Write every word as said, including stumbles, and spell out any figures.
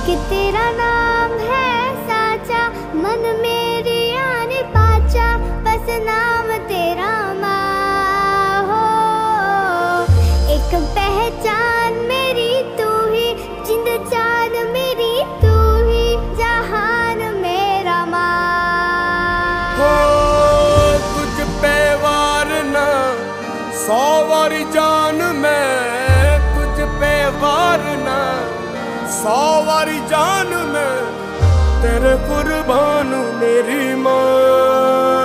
कि तेरा नाम है साचा, मन मेरी आने पाचा, बस नाम तेरा माँ हो। एक पहचान मेरी तू ही, जिंद जान मेरी तू ही, जहान मेरा माँ हो। तुझ पे वार ना सौ वारी जान मैं, तुझ पे वार ना सौ वारी जान में, तेरे कुर्बान मेरी माँ।